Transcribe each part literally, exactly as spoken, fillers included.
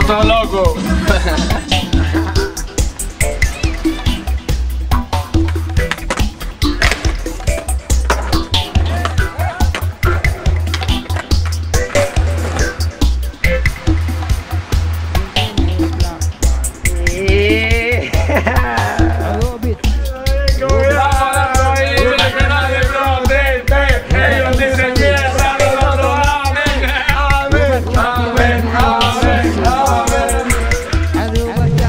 todo loco. Aduh,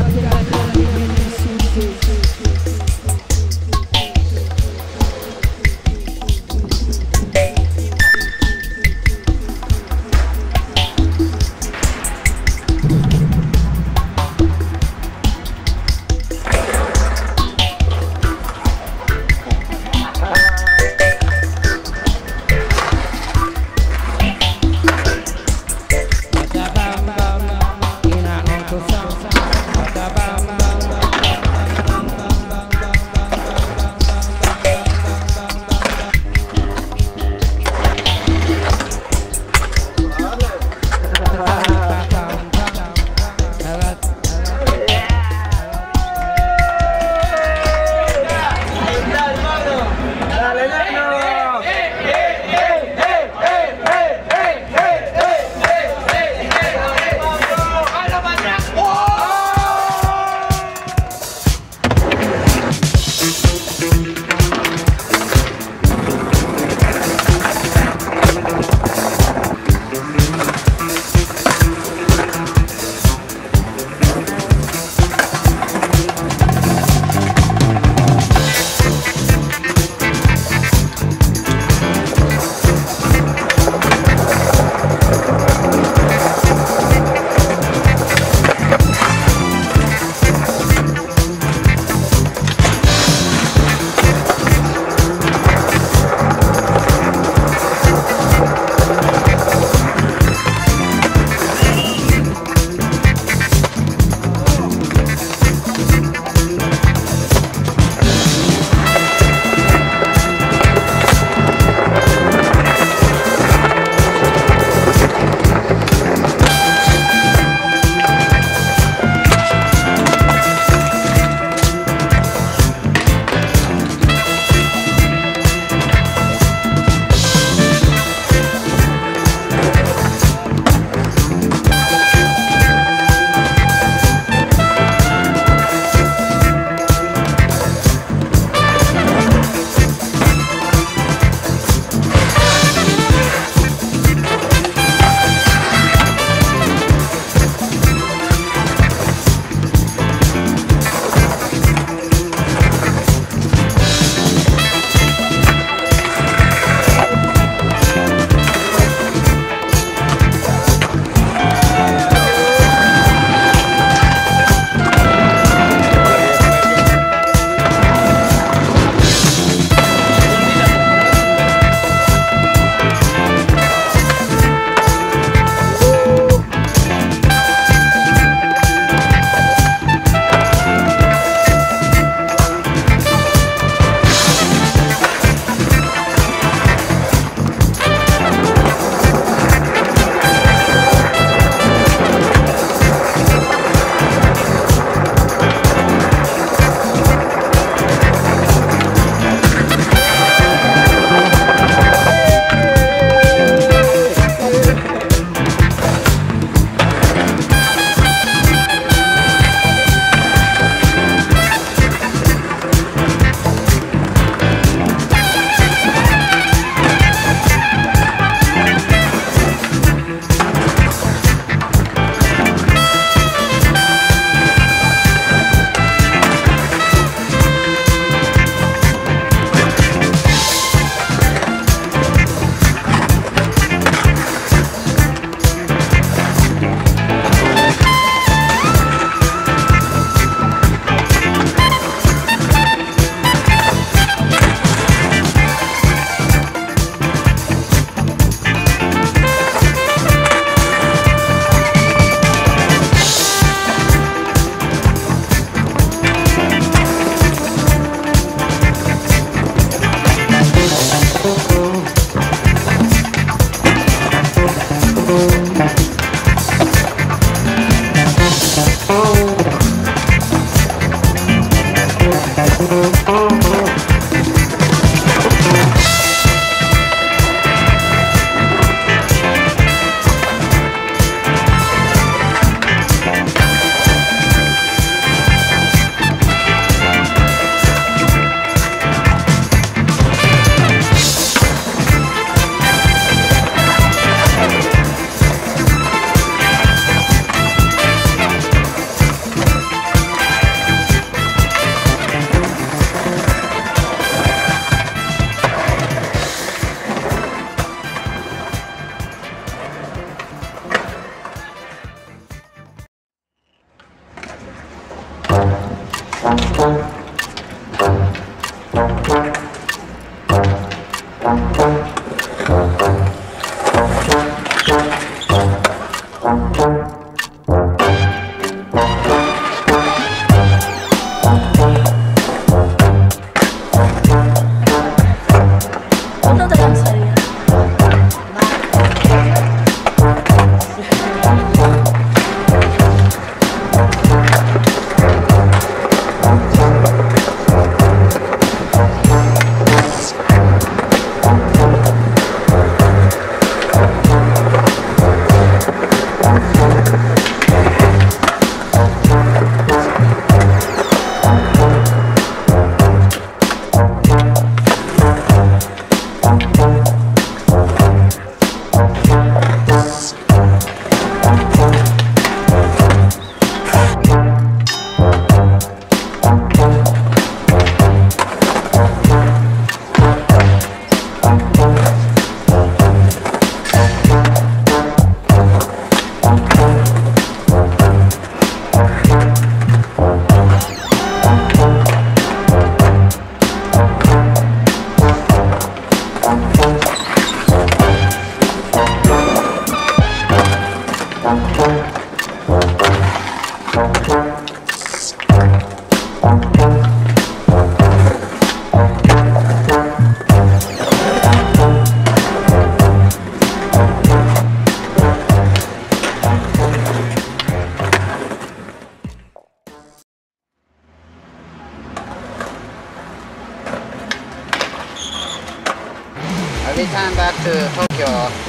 to Tokyo.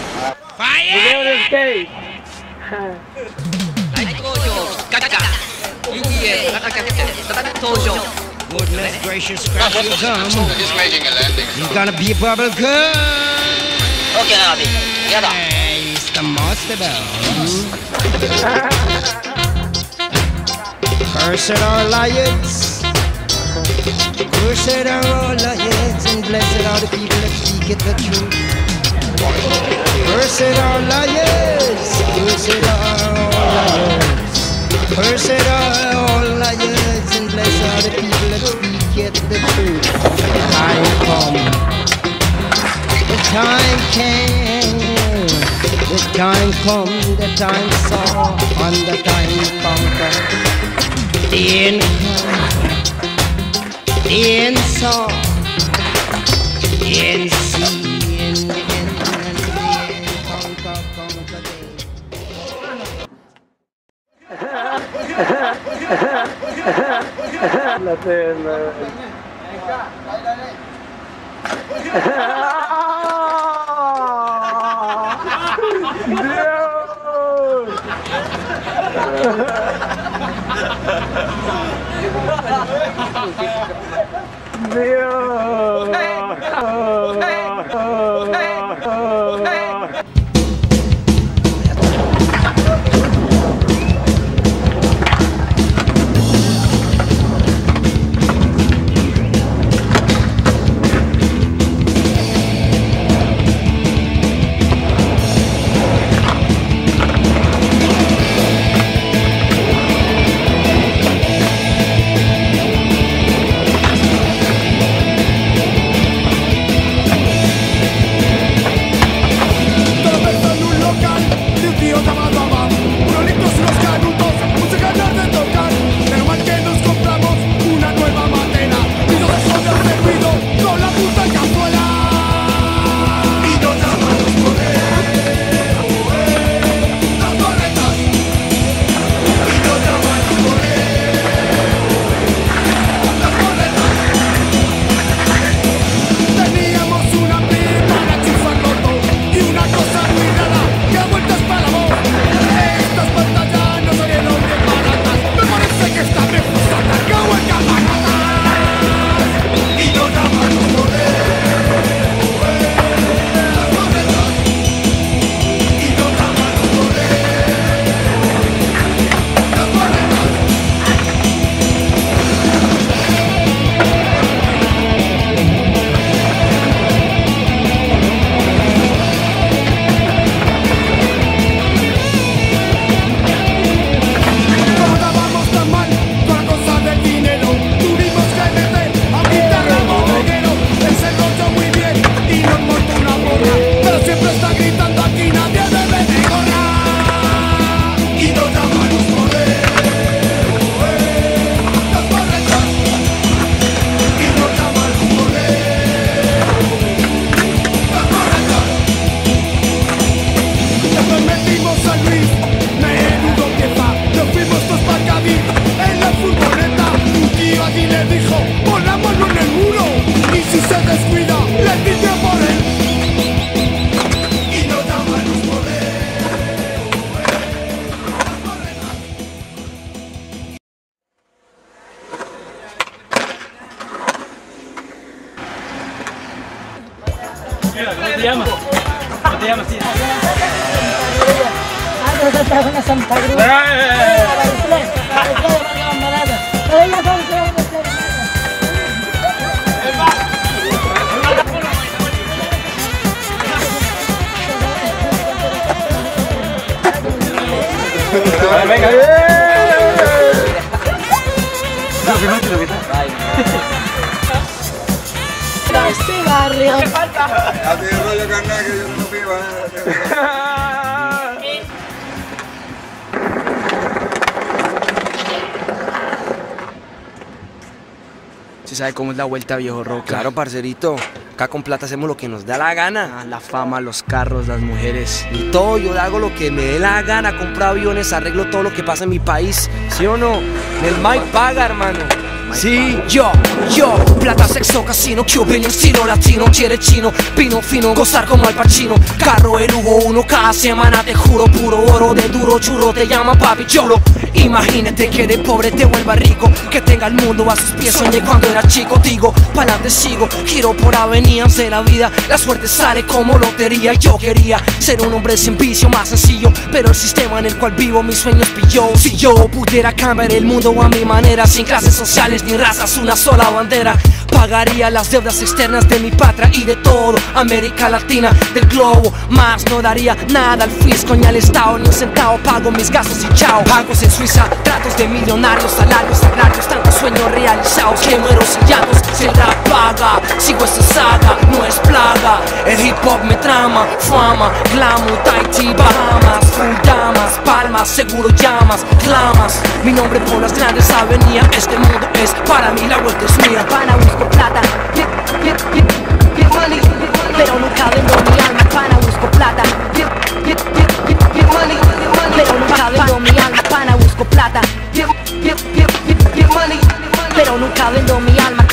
Fire! 大好評ガチャ ユービーエー 型キャプテン再び登場 Goodness gracious, crash your gum. He's making a landing. You gonna be a bubble gum. Okay, Navi. Yada. Hey, it's the monster bell. Cursed are lions. Cursed are all lions, and blessed are the people that speak it the truth. Cursed are lions. Cursed are all lions. Cursed are all lions, and blessed are the people that speak it the truth. The time come. The time came. The time come. The time saw. And the time conquer. The end come. The end saw. The end see. And the end and the end conquer. Conquer day. La tela. Dios. ¿Cómo te llamas? ¿Cómo te llamas? Ah, no, está una Santa Cruz. Venga, este barrio. ¿Qué falta? A ti rollo carnal que yo no viva. ¿Se sabe cómo es la vuelta, viejo Roca? Claro, parcerito. Acá con plata hacemos lo que nos da la gana. Ah, la fama, los carros, las mujeres. Y todo, yo hago lo que me dé la gana. Compro aviones, arreglo todo lo que pasa en mi país. ¿Sí o no? El Mike paga, hermano. Sí, yo, yo, plata, sexo, casino, Cuban, estilo latino, quiere chino, pino fino, gozar como Al Pacino, carro, el Hugo uno cada semana, te juro, puro oro de duro churro, te llama papi chulo. Imagínate que de pobre te vuelva rico, que tenga el mundo a sus pies, soñé cuando era chico, digo, pa'lante sigo, giro por avenidas de la vida, la suerte sale como lotería, yo quería ser un hombre sin vicio, más sencillo, pero el sistema en el cual vivo mis sueños pilló. Si yo pudiera cambiar el mundo a mi manera, sin clases sociales ni razas, una sola bandera, pagaría las deudas externas de mi patria y de todo América Latina, del globo, más no daría nada al fisco ni al estado, ni un centavo, pago mis gastos y chao. Pagos en Suiza, tratos de millonarios, salarios agrarios, tantos sueños realizados que muero sin llantos, si el rap paga, sigo esta saga, no es plaga, el hip hop me trama, fama, glamour, Tahiti, Bahamas, full damas, palmas, seguro llamas, clamas, mi nombre por las grandes avenidas, este mundo es para mí, la vuelta es mía. Pana, busco plata, get, get, get, get money, pero nunca vendo mi alma. Pana, busco plata, get, get, get, get, get money, pero nunca vendo mi alma. Pana, busco plata, get, get, get, get, get money, pero nunca vendo mi alma.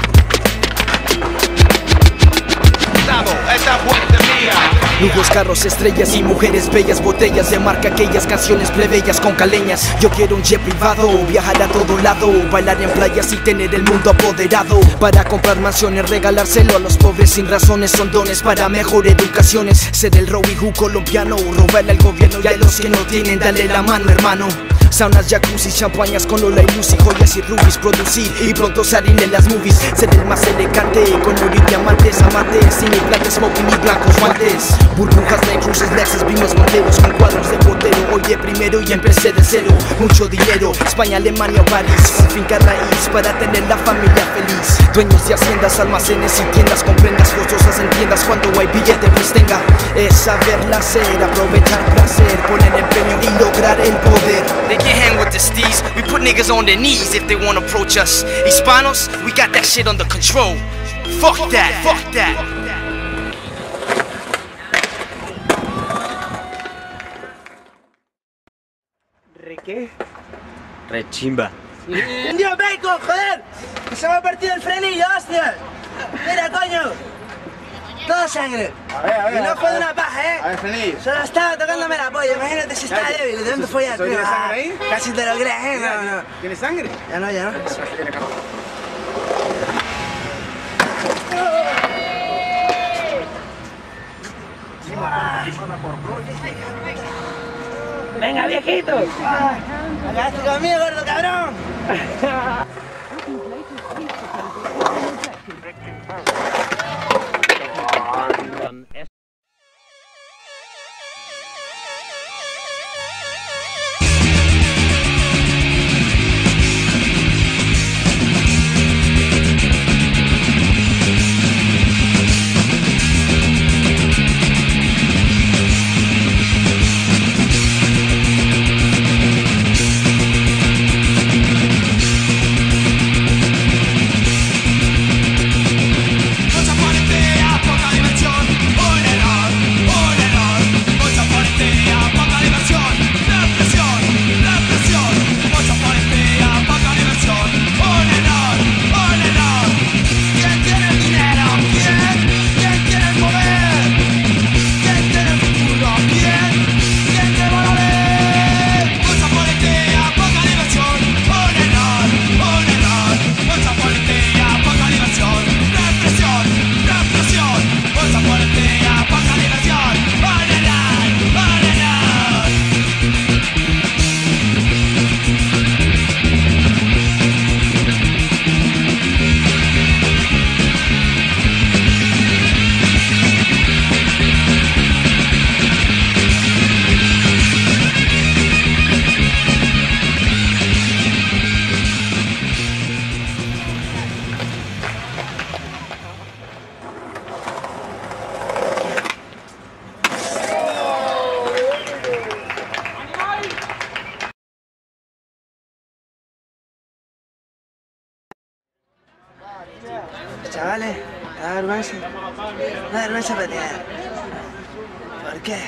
Esta fuente mía. Lujos, carros, estrellas y mujeres bellas, botellas de marca, aquellas canciones plebeyas con caleñas. Yo quiero un jet privado, viajar a todo lado, bailar en playas y tener el mundo apoderado. Para comprar mansiones, regalárselo a los pobres sin razones, son dones para mejor educaciones. Ser el Robin Hood colombiano, robarle al gobierno y a los que no tienen, dale la mano, hermano. Saunas, jacuzzi, champañas con Lola y Lucy, joyas y rubis, producir y pronto salir en las movies. Ser el más elegante, con oro y diamantes, amantes, sin mi plata, smoking y blancos guantes. Burbujas, Night Cruises, Lexus, vimos monteros con cuadros de botero. Oye primero y empecé de cero, mucho dinero, España, Alemania o París, con finca raíz para tener la familia feliz. Dueños de haciendas, almacenes y tiendas, con prendas costosas en tiendas, cuando hay billete pues tenga. Es saberla hacer, aprovechar placer, poner empeño y lograr el poder. They get hang with the steez. We put niggas on their knees if they wanna approach us. Hispanos, we got that shit under control. Fuck that, fuck that. ¿Re qué? Re chimba. ¡Indio Bacon, joder! ¡Que se me ha partido el frenillo, hostia! ¡Mira, coño! Todo sangre. A ver, a ver. Y no fue de una paja, ¿eh? A ver, feliz. Solo estaba tocándome la polla. Imagínate si está débil. ¿De dónde fue ya? ¿Tiene sangre ahí? Casi te lo crees, ¿eh? No, no. ¿Tiene sangre? Ya no, ya no. Venga, viejito. Hágate conmigo, gordo cabrón. Chavales, da vergüenza. Da vergüenza patear. ¿Por qué?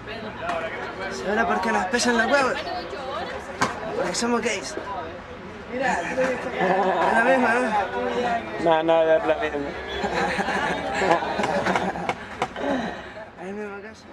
¿Sabrá por qué nos pesan los huevos? Porque somos gays. ¿Es la misma? No, no, es la misma. ¿Es la misma casa?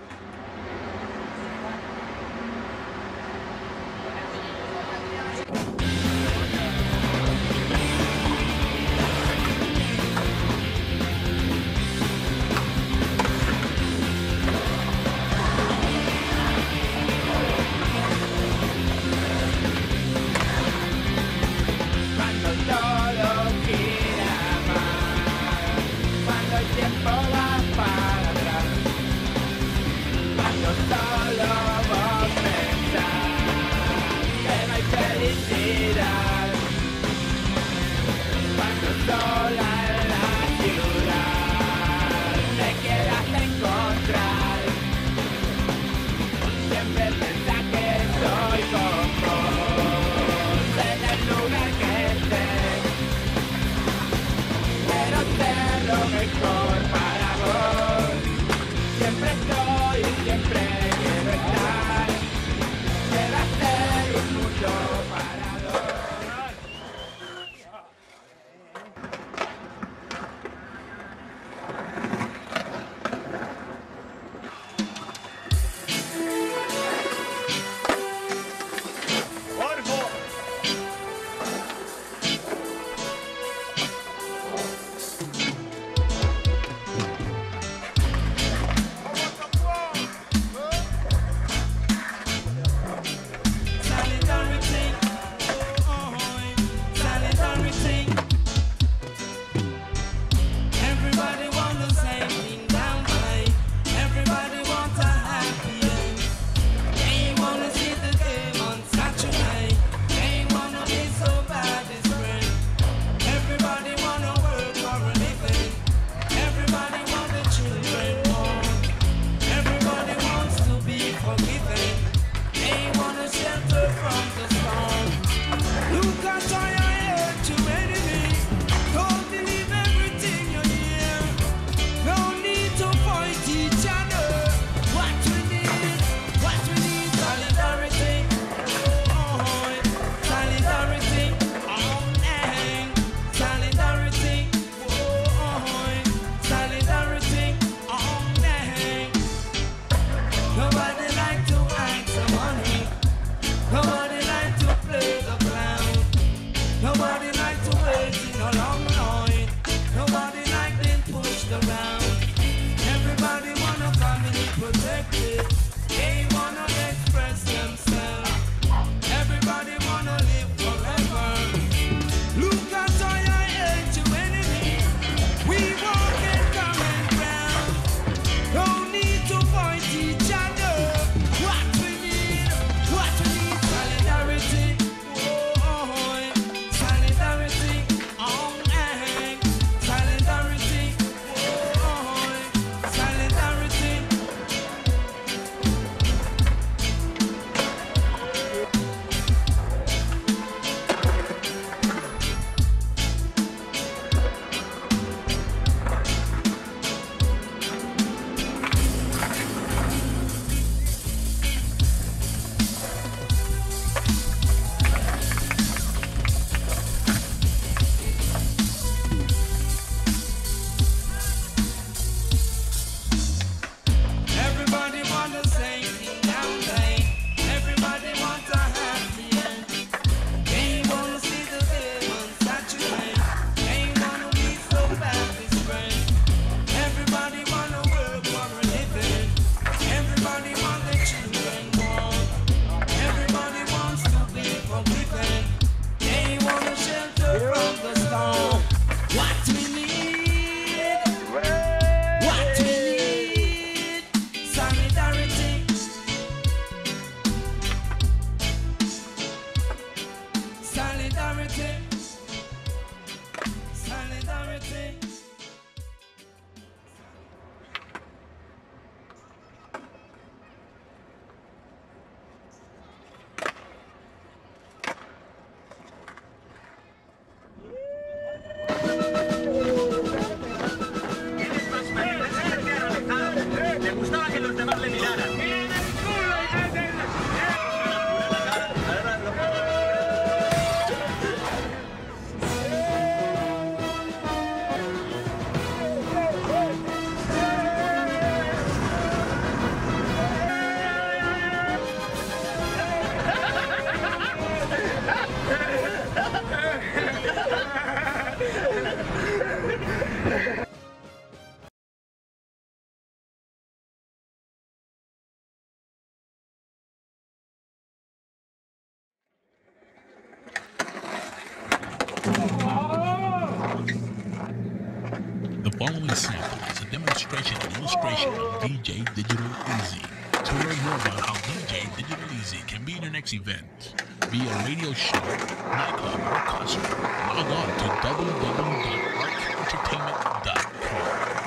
only sample is a demonstration and illustration of D J Digital Easy. To learn more about how D J Digital Easy can be in your next event, be a radio show, nightclub, or concert, log on to w w w dot arc entertainment dot com.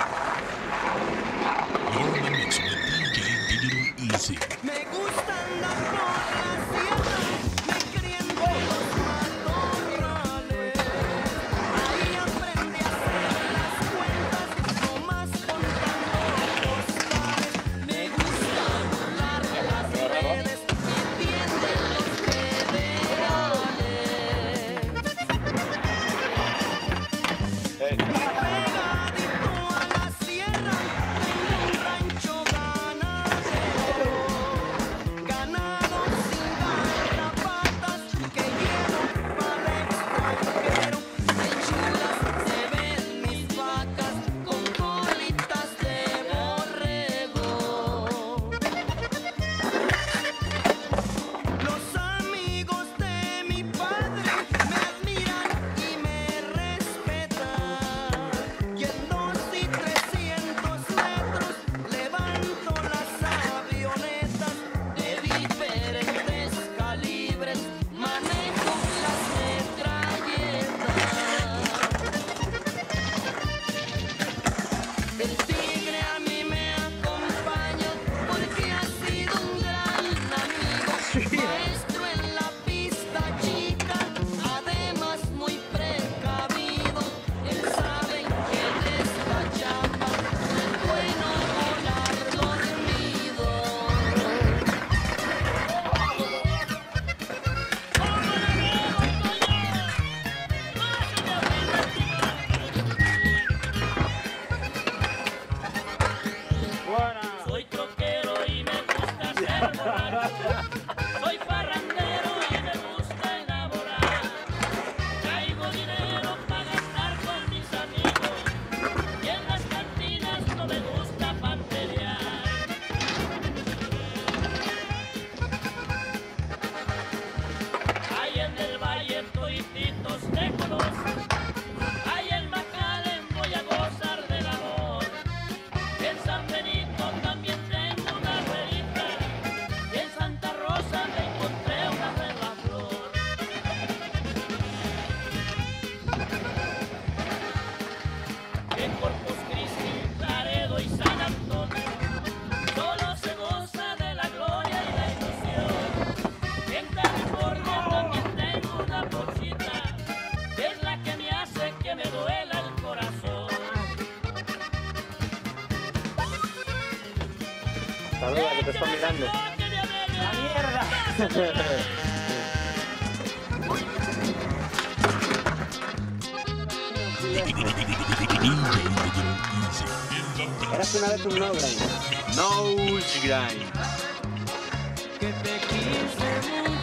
You're in the mix with D J Digital Easy. Me gustan las bolas ciertas, me crié en los matorrales. Ahí aprendí a hacer las cuentas, no más contando postales. Me gusta volar las redes que tienden los federales. Hey. Pegadito a la sierra, tengo un rancho ganadero. Ganado sin garrapatas que llevo para extranjero. Qué chulas se ven mis vacas con colitas de borrego. Los amigos de mi padre me admiran y me respetan. Y en dos y trescientos metros levanto las avionetas de diferentes calibres, manejo las metralletas. El tigre a mí me acompaña porque ha sido un gran amigo, maestro en la pista chica, además muy precavido. Él sabe que de esta chamba es bueno volar dormido. Soy troquero y me gusta ser borracho. Soy parrandero y me gusta enamorar. Traigo dinero para gastar con mis amigos. Y en las cantinas no me gusta pantelear. Ahí en el valle todititos te conocen. Ahí en Macalén voy a gozar del amor. En San Benito también tengo una ruedita. Y en Santa Rosa me encontré una nueva flor. En Corpus Christi, Laredo y San Antonio solo se goza de la gloria y la ilusión. En California también tengo una bolsita, que es la que me hace que me duela el corazón. Saluda, que te están mirando. ¡La mierda! Eras una vez un no grind. No grind. Que te quise mucho.